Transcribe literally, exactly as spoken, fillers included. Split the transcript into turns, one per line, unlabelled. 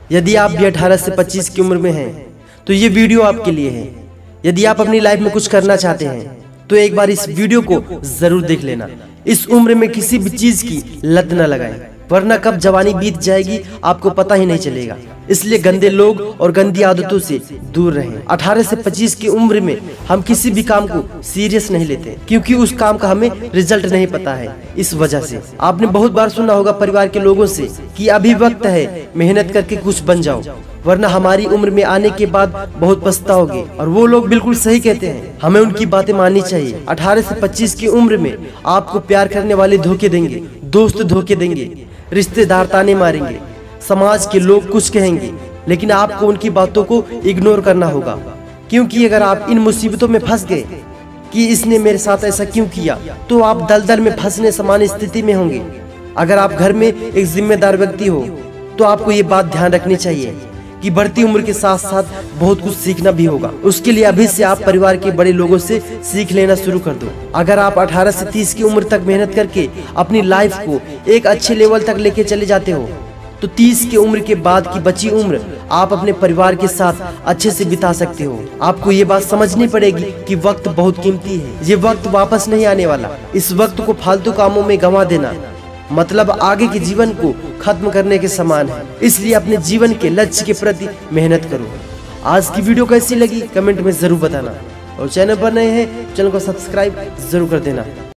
यदि आप भी अठारह से पच्चीस की उम्र में हैं तो ये वीडियो आपके लिए है। यदि आप अपनी लाइफ में कुछ करना चाहते हैं तो एक बार इस वीडियो को जरूर देख लेना। इस उम्र में किसी भी चीज की लत न लगाएं, वरना कब जवानी बीत जाएगी आपको पता ही नहीं चलेगा। इसलिए गंदे लोग और गंदी आदतों से दूर रहें। अठारह से पच्चीस की उम्र में हम किसी भी काम को सीरियस नहीं लेते, क्योंकि उस काम का हमें रिजल्ट नहीं पता है। इस वजह से आपने बहुत बार सुना होगा परिवार के लोगों से कि अभी वक्त है, मेहनत करके कुछ बन जाओ, वरना हमारी उम्र में आने के बाद बहुत पछताओगे। और वो लोग बिल्कुल सही कहते हैं, हमें उनकी बातें माननी चाहिए। अठारह से पच्चीस की उम्र में आपको प्यार करने वाले धोखे देंगे, दोस्त धोखे देंगे, रिश्तेदार ताने मारेंगे, समाज के लोग कुछ कहेंगे, लेकिन आपको उनकी बातों को इग्नोर करना होगा। क्योंकि अगर आप इन मुसीबतों में फंस गए कि इसने मेरे साथ ऐसा क्यों किया, तो आप दलदल में फंसने समान स्थिति में होंगे। अगर आप घर में एक जिम्मेदार व्यक्ति हो तो आपको ये बात ध्यान रखनी चाहिए कि बढ़ती उम्र के साथ साथ बहुत कुछ सीखना भी होगा। उसके लिए अभी से आप परिवार के बड़े लोगों से सीख लेना शुरू कर दो। अगर आप अठारह से तीस की उम्र तक मेहनत करके अपनी लाइफ को एक अच्छे लेवल तक लेके चले जाते हो तो तीस की उम्र के बाद की बची उम्र आप अपने परिवार के साथ अच्छे से बिता सकते हो। आपको ये बात समझनी पड़ेगी कि वक्त बहुत कीमती है, ये वक्त वापस नहीं आने वाला। इस वक्त को फालतू कामों में गंवा देना मतलब आगे के जीवन को खत्म करने के समान है। इसलिए अपने जीवन के लक्ष्य के प्रति मेहनत करो। आज की वीडियो कैसी लगी कमेंट में जरूर बताना, और चैनल पर नए हैं चैनल को सब्सक्राइब जरूर कर देना।